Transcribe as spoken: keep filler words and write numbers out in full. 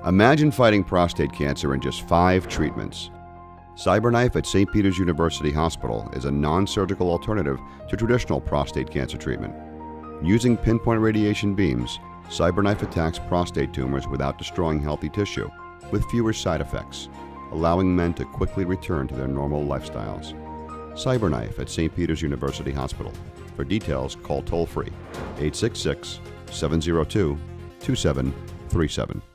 Imagine fighting prostate cancer in just five treatments. CyberKnife at Saint Peter's University Hospital is a non-surgical alternative to traditional prostate cancer treatment. Using pinpoint radiation beams, CyberKnife attacks prostate tumors without destroying healthy tissue, with fewer side effects, allowing men to quickly return to their normal lifestyles. CyberKnife at Saint Peter's University Hospital. For details, call toll-free eight six six, seven zero two, two seven three seven.